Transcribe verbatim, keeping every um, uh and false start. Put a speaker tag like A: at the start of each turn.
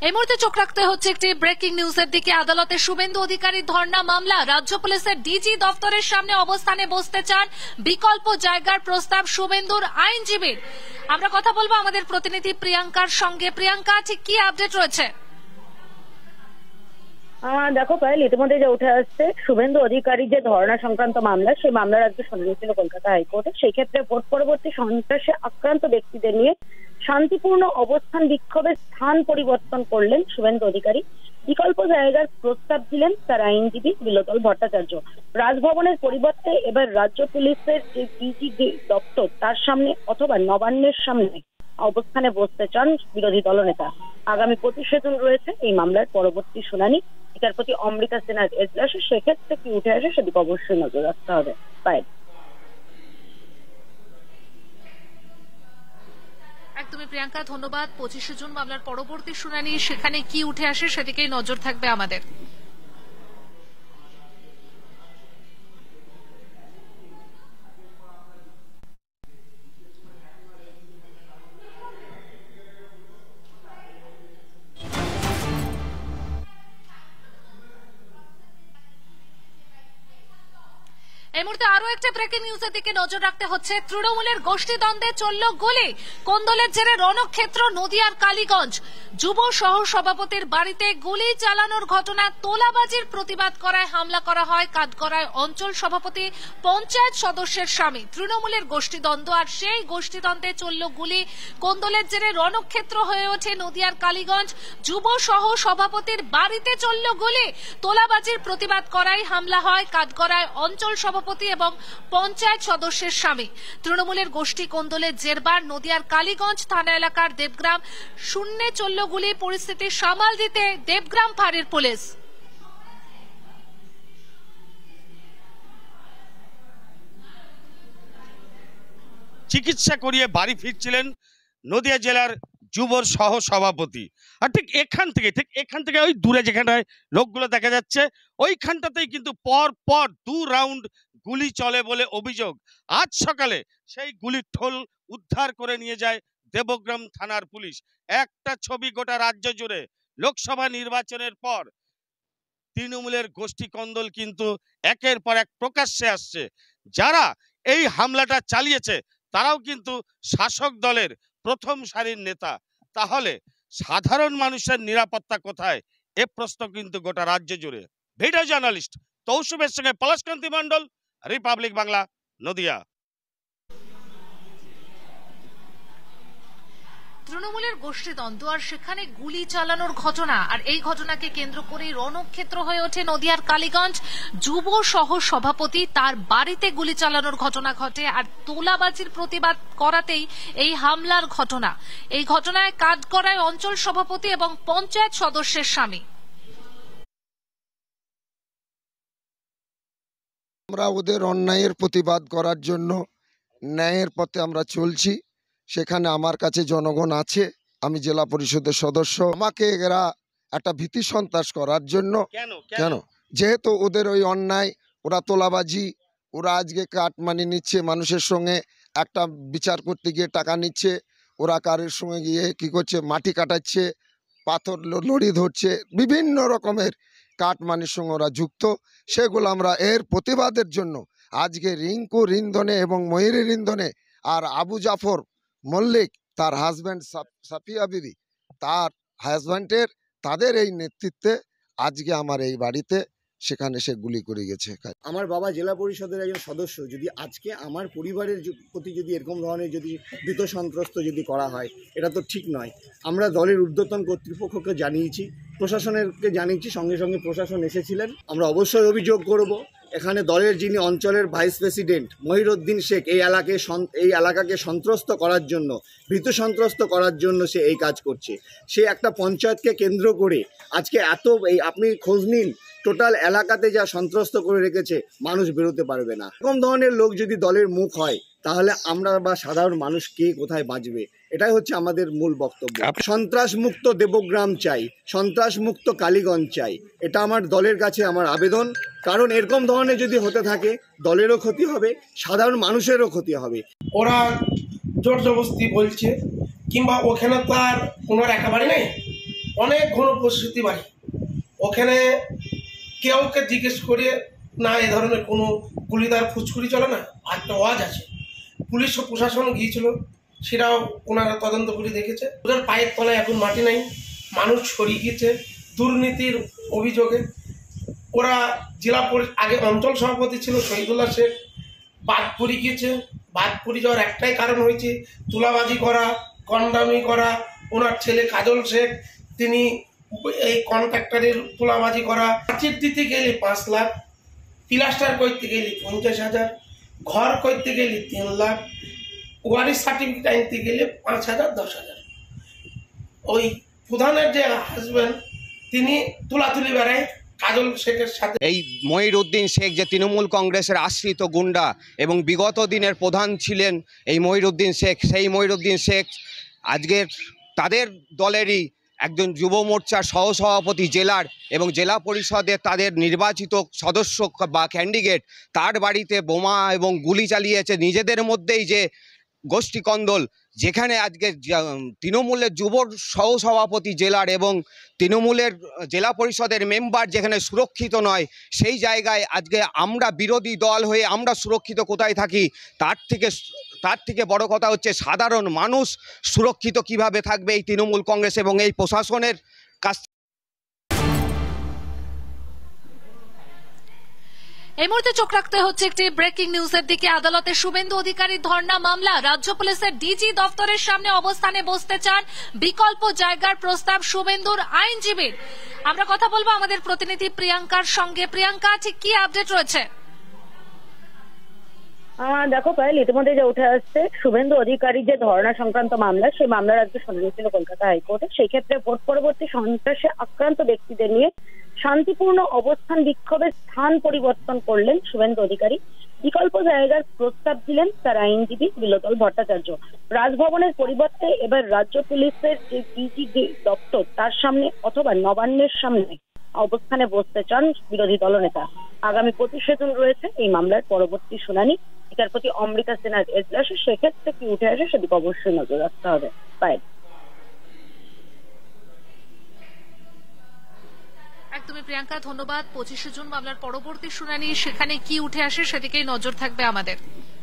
A: এই মুহূর্তে চোখ রাখতে হচ্ছে একটি ব্রেকিং নিউজের দিকে। আদালতে শুভেন্দু অধিকারীর ধর্ণা মামলা, রাজ্য পুলিশের ডিজি দপ্তরের সামনে অবস্থানে বসতে চান, বিকল্প জায়গার প্রস্তাব শুভেন্দুর আইনজীবীর। আমরা কথা বলবো আমাদের প্রতিনিধি প্রিয়াঙ্কার সঙ্গে। প্রিয়াঙ্কা, ঠিক কি আপডেট রয়েছে?
B: দেখো পায়েল, ইতিমধ্যে যে উঠে আসছে শুভেন্দু অধিকারী যে ধর্ণা সংক্রান্ত মামলা, সেই মামলার আজকে শুনানি ছিল কলকাতা হাইকোর্টে। সেই ক্ষেত্রে ভোট পরবর্তী সন্ত্রাসে আক্রান্ত ব্যক্তিদের নিয়ে শান্তিপূর্ণ অবস্থান বিক্ষোভের স্থান পরিবর্তন করলেন শুভেন্দু অধিকারী। বিকল্প জায়গার প্রস্তাব দিলেন তার আইনজীবী বিলোতল ভট্টাচার্য। রাজভবনের পরিবর্তে এবার রাজ্য পুলিশের যে ডিজি দপ্তর, তার সামনে অথবা নবান্নের সামনে অবস্থানে বসতে চান বিরোধী দলনেতা। আগামী পঁচিশে জুন রয়েছে এই মামলার পরবর্তী শুনানি। বিচারপতি অমৃতা সিনহার এজলাসে সেক্ষেত্রে কি উঠে আসে সেদিকে অবশ্যই নজর রাখতে হবে। পায়েল,
A: একদমই প্রিয়াঙ্কা, ধন্যবাদ। পঁচিশে জুন মামলার পরবর্তী শুনানি, সেখানে কি উঠে আসে সেদিকেই নজর থাকবে আমাদের। এই মুহূর্তে আরো একটা ব্রেকিং নিউজের দিকে নজর রাখতে হচ্ছে। তৃণমূলের গোষ্ঠীদ্বন্দ্বে চলল গুলি, কোন্দলের জেরে রণক্ষেত্র নদিয়ার কালীগঞ্জ। যুব সহ সভাপতির বাড়িতে গুলি চালানোর ঘটনা, তোলাবাজির প্রতিবাদ করায় হামলা করা হয় কাঠগড়ায় অঞ্চল সভাপতি পঞ্চায়েত সদস্যের স্বামী। তৃণমূলের গোষ্ঠীদ্বন্দ্ব, আর সেই গোষ্ঠীদ্বন্দ্বে চলল গুলি, কোন্দলের জেরে রণক্ষেত্র হয়ে ওঠে নদিয়ার কালীগঞ্জ। যুব সহ সভাপতির বাড়িতে চলল গুলি, তোলাবাজির প্রতিবাদ করায় হামলা হয় কাঠগড়ায় অঞ্চল সভাপতি এবং পঞ্চায়েত সদস্যের স্বামী। তৃণমূলের গোষ্ঠী কোন্দলের জেরবার নদিয়ার কালীগঞ্জ থানা এলাকার দেবগ্রাম শূন্যে চলল গুলি। পরিস্থিতি সামাল দিতে দেবগ্রাম ফাঁড়ির পুলিশ।
C: চিকিৎসা করিয়ে বাড়ি ফিরছিলেন নদিয়া জেলার যুব সহ সভাপতি। আর ঠিক এখান থেকে ঠিক এখান থেকে ওই দূরে যেখানটায় লোকগুলো দেখা যাচ্ছে, ওইখানটাতেই কিন্তু পর পর দু রাউন্ড গুলি চলে বলে অভিযোগ। আজ সকালে সেই গুলির ঠোল উদ্ধার করে নিয়ে যায় দেবগ্রাম থানার পুলিশ। একটা ছবি গোটা রাজ্য জুড়ে লোকসভা নির্বাচনের পর তৃণমূলের গোষ্ঠী কন্দল কিন্তু একের পর এক প্রকাশ্যে আসছে। যারা এই হামলাটা চালিয়েছে তারাও কিন্তু শাসক দলের প্রথম সারির নেতা। তাহলে সাধারণ মানুষের নিরাপত্তা কোথায়, এ প্রশ্ন কিন্তু গোটা রাজ্য জুড়ে। ভিডিও জার্নালিস্ট তৌসুফের সঙ্গে পলাশকান্তি মণ্ডল, রিপাবলিক বাংলা, নদিয়া।
A: তৃণমূলের গোষ্ঠীদ্বন্দ্ব আর সেখানে গুলি চালানোর ঘটনা, আর এই ঘটনাকে কেন্দ্র করে রণক্ষেত্র হয়ে ওঠে নদিয়ার কালীগঞ্জ। যুব সহ সভাপতি তার বাড়িতে গুলি চালানোর ঘটনা ঘটে, আর তোলাবাজির প্রতিবাদ করাতেই এই হামলার ঘটনা। এই ঘটনায় কাঠগড়ায় অঞ্চল সভাপতি এবং পঞ্চায়েত সদস্যের স্বামী।
D: আমরা ওদের অন্যায়ের প্রতিবাদ করার জন্য ন্যায়ের পথে আমরা চলছি। সেখানে আমার কাছে জনগণ আছে, আমি জেলা পরিষদের সদস্য। আমাকে এরা একটা ভীতি সন্ত্রাস করার জন্য, কেন যেহেতু ওদের ওই অন্যায়, ওরা তোলাবাজি, ওরা আজকে কাটমানি নিচ্ছে মানুষের সঙ্গে, একটা বিচার করতে গিয়ে টাকা নিচ্ছে, ওরা কারের সঙ্গে গিয়ে কি করছে, মাটি কাটাচ্ছে, পাথর লড়ি ধরছে, বিভিন্ন রকমের কাটমানির সঙ্গে ওরা যুক্ত। সেগুলো আমরা এর প্রতিবাদের জন্য আজকে রিঙ্কু রিন্ধনে এবং ময়ূরী রিন্ধনে আর আবু জাফর মল্লিক, তার হাজব্যান্ড সাফিয়া বিবি, তার হাজব্যান্ডের তাদের এই নেতৃত্বে আজকে আমার এই বাড়িতে সেখানে সে গুলি করে গেছে।
E: আমার বাবা জেলা পরিষদের একজন সদস্য, যদি আজকে আমার পরিবারের প্রতি যদি এরকম ধরনের যদি ভীত সন্ত্রস্ত যদি করা হয়, এটা তো ঠিক নয়। আমরা দলের ঊর্ধ্বতন কর্তৃপক্ষকে জানিয়েছি, প্রশাসনেরকে জানিয়েছি, সঙ্গে সঙ্গে প্রশাসন এসেছিলেন। আমরা অবশ্যই অভিযোগ করব, এখানে দলের যিনি অঞ্চলের ভাইস প্রেসিডেন্ট মহিরুদ্দিন শেখ এই এলাকায় এই এলাকাকে সন্ত্রস্ত করার জন্য, ভীত সন্ত্রস্ত করার জন্য সে এই কাজ করছে। সে একটা পঞ্চায়েতকে কেন্দ্র করে আজকে এত এই আপনি খোঁজ নিন, টোটাল এলাকাতে যা সন্ত্রস্ত করে রেখেছে, মানুষ বেরোতে পারবে না। এরকম ধরনের লোক যদি দলের মুখ হয়, তাহলে আমরা বা সাধারণ মানুষ কে কোথায় বাঁচবে? এটাই হচ্ছে আমাদের মূল বক্তব্য। সন্ত্রাস মুক্ত দেবগ্রাম চাই, সন্ত্রাস মুক্ত কালীগঞ্জ চাই, এটা আমার দলের কাছে আমার আবেদন। কারণ এরকম ধরনের যদি হতে থাকে, দলেরও ক্ষতি হবে, সাধারণ মানুষেরও ক্ষতি হবে।
F: ওরা জোর জবরদস্তি বলছে, কিংবা ওখানে তার কোনো একেবারে নেই, অনেক ঘনবসতি বাড়ি, ওখানে কেউকে জিজ্ঞেস করে না এ ধরনের কোনো গুলিদার ফুচকুরি চলে না, একটা ওয়াজ আছে। পুলিশ ও প্রশাসন গিয়েছিল, সেটাও ওনারা তদন্ত করে দেখেছে। ওদের পায়ের তলায় এখন মাটি নাই, মানুষ ছড়িয়ে গিয়েছে দুর্নীতির অভিযোগে। ওরা জেলা আগে অঞ্চল সভাপতি ছিল শহীদুল্লাহ শেখ, বাদ পড়ে গিয়েছে। বাদ পড়ে যাওয়ার একটাই কারণ হয়েছে তুলাবাজি করা, কন্ডামি করা। ওনার ছেলে কাজল শেখ, তিনি এই কন্ট্রাক্টরের তুলাবাজি করা। প্রাচীর দিতে গেলে পাঁচ লাখ, প্লাস্টার করতে গেলে পঞ্চাশ হাজার, ঘর করতে গেলে তিন লাখ, ওয়ারিশ সার্টিফিকেট আনতে গেলে পাঁচ হাজার দশ হাজার। ওই প্রধানের যে হাজব্যান্ড, তিনি তুলাতুলি বেড়ায় কাজল শেখের সাথে।
G: এই মহিরুদ্দিন শেখ যে তৃণমূল কংগ্রেসের আশ্রিত গুন্ডা এবং বিগত দিনের প্রধান ছিলেন এই মহিরুদ্দিন শেখ, সেই মহিরুদ্দিন শেখ আজকের তাদের দলেরই একজন যুব মোর্চার সহসভাপতি জেলার এবং জেলা পরিষদের তাদের নির্বাচিত সদস্য বা ক্যান্ডিডেট, তার বাড়িতে বোমা এবং গুলি চালিয়েছে। নিজেদের মধ্যেই যে গোষ্ঠী কন্দল, যেখানে আজকে তৃণমূলের যুব সহসভাপতি জেলার এবং তৃণমূলের জেলা পরিষদের মেম্বার যেখানে সুরক্ষিত নয়, সেই জায়গায় আজকে আমরা বিরোধী দল হয়ে আমরা সুরক্ষিত কোথায় থাকি? তার থেকে তার থেকে বড় কথা হচ্ছে সাধারণ মানুষ সুরক্ষিত কিভাবে থাকবে এই তৃণমূল কংগ্রেস এবং এই প্রশাসনের কাছ।
A: এই মুহূর্তে চোখ রাখতে হচ্ছে একটি ব্রেকিং নিউজের দিকে। আদালতে শুভেন্দু অধিকারীর ধর্ণা মামলা, রাজ্য পুলিশের ডিজি দপ্তরের সামনে অবস্থানে বসতে চান, বিকল্প জায়গার প্রস্তাব শুভেন্দুর আইনজীবীর। আমরা কথা বলবো আমাদের প্রতিনিধি প্রিয়াঙ্কার সঙ্গে। প্রিয়াঙ্কা, ঠিক কি আপডেট রয়েছে?
B: দেখো পায়েল, ইতিমধ্যে যে উঠে আসছে শুভেন্দু অধিকারীর যে ধর্ণা সংক্রান্ত মামলা, সেই মামলার আজকে শুনানি ছিল কলকাতা হাইকোর্টে। সেই ক্ষেত্রে ভোট পরবর্তী সন্ত্রাসে আক্রান্ত ব্যক্তিদের নিয়ে শান্তিপূর্ণ অবস্থান বিক্ষোভের স্থান পরিবর্তন করলেন শুভেন্দু অধিকারী। বিকল্প জায়গার প্রস্তাব দিলেন তার আইনজীবী বিলোতল ভট্টাচার্য। রাজভবনের পরিবর্তে এবার রাজ্য পুলিশের যে ডিজি দপ্তর, তার সামনে অথবা নবান্নের সামনে অবস্থানে বসতে চান বিরোধী দলনেতা। আগামী পঁচিশে জুন রয়েছে এই মামলার পরবর্তী শুনানি। বিচারপতি অমৃতা সিনহার এজলাসে সেক্ষেত্রে কি উঠে আসে সেদিকে অবশ্যই নজর রাখতে হবে। পায়েল,
A: একদমই প্রিয়াঙ্কা, ধন্যবাদ। পঁচিশে জুন মামলার পরবর্তী শুনানি, সেখানে কি উঠে আসে সেদিকেই নজর থাকবে আমাদের।